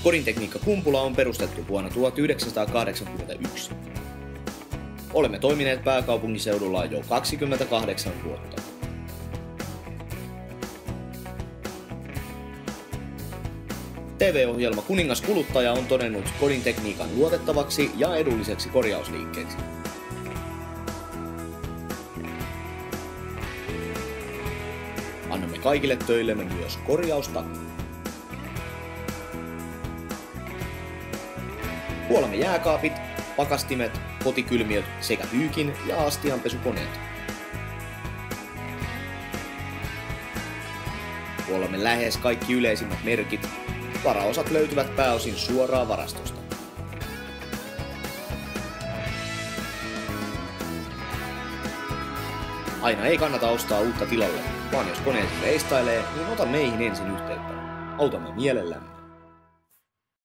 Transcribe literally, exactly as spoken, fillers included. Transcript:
Kodintekniikka Kumpula on perustettu vuonna tuhatyhdeksänsataakahdeksankymmentäyksi. Olemme toimineet pääkaupunkiseudulla jo kaksikymmentäkahdeksan vuotta. T V-ohjelma Kuningas Kuluttaja on todennut kodintekniikan luotettavaksi ja edulliseksi korjausliikkeeksi. Annamme kaikille töillemme myös korjaustakuun. Huolemme jääkaapit, pakastimet, kotikylmiöt sekä pyykin- ja astianpesukoneet. Huolemme lähes kaikki yleisimmät merkit. Varaosat löytyvät pääosin suoraan varastosta. Aina ei kannata ostaa uutta tilalle, vaan jos koneesi reistailee, niin ota meihin ensin yhteyttä. Autamme mielellämme.